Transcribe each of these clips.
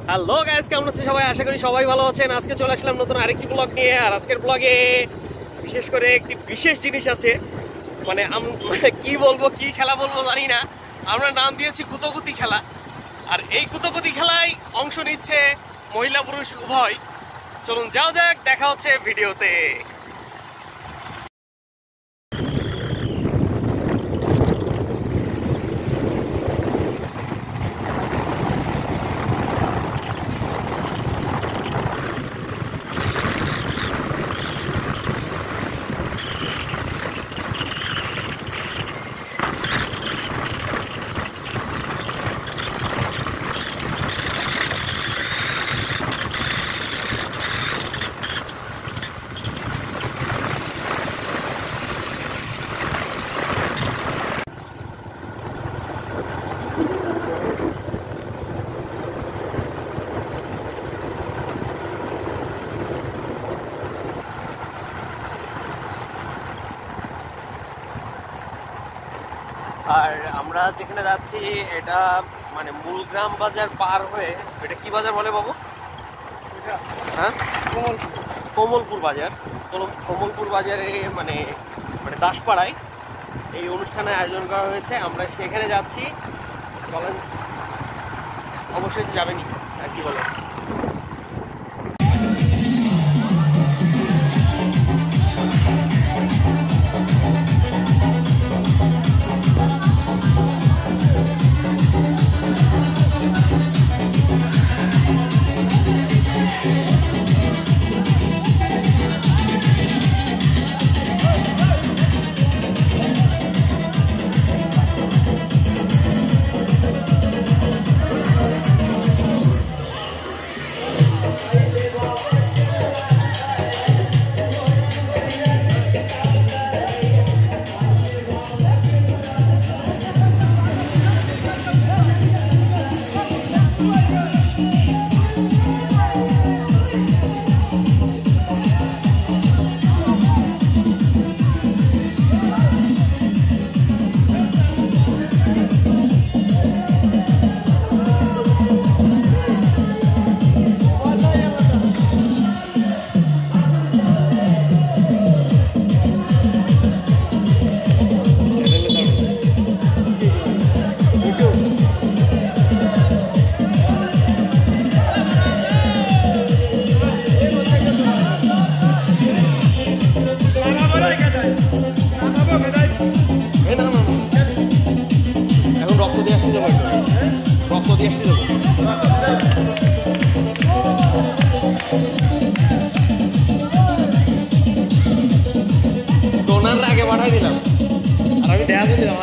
Hello guys, কেমন আছেন সবাই? আশা করি সবাই ভালো আছেন। আজকে চলে আসলাম নতুন আরেকটি ব্লগ নিয়ে। আর আজকের ব্লগে বিশেষ করে একটি বিশেষ জিনিস আছে। মানে কি বলবো, কি খেলা বলবো জানি না। আমরা নাম দিয়েছি কুতোকুতি খেলা। আর এই কুতোকুতি খেলায় অংশ নিচ্ছে মহিলা পুরুষ উভয়। চলুন যাও যাক, দেখা হচ্ছে ভিডিওতে। আর আমরা যেখানে যাচ্ছি এটা মানে মূলগ্রাম বাজার পার হয়ে, এটা কি বাজার বলে বাবু? হ্যাঁ, কমলপুর বাজার। কমলপুর বাজারে মানে মানে দাসপাড়ায় এই অনুষ্ঠানের আয়োজন করা হয়েছে। আমরা সেখানে যাচ্ছি। চলেন, অবশ্যই যাবেনি আর কি বলে। এখন রক্ত দিয়ে আসতে যাবো, রক্ত দিয়ে আসতে যাবো। ডোনাররা আগে পাঠাই দিলাম আর আমি দেখা দিলাম।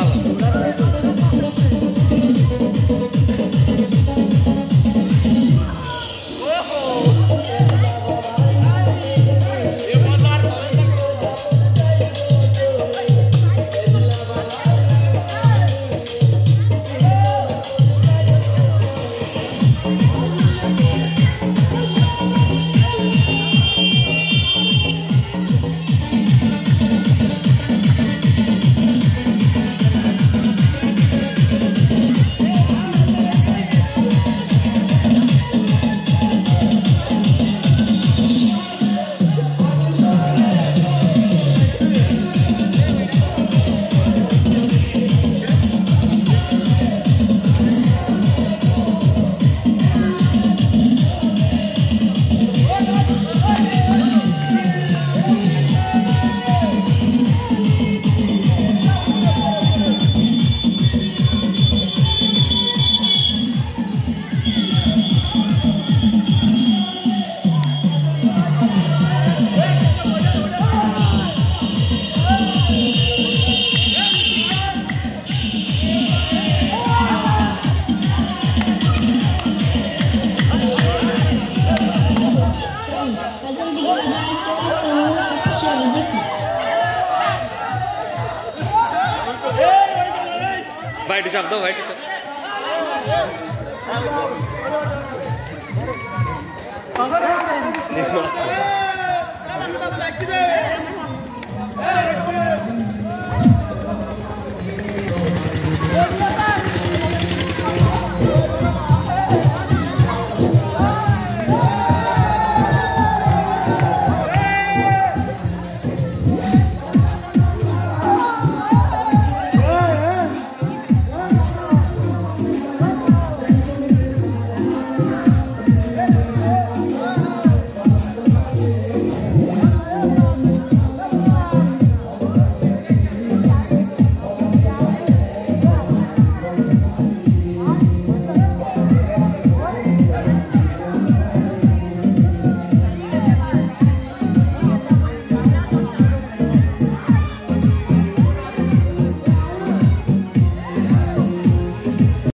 ভাই চাপ দাও, ভাই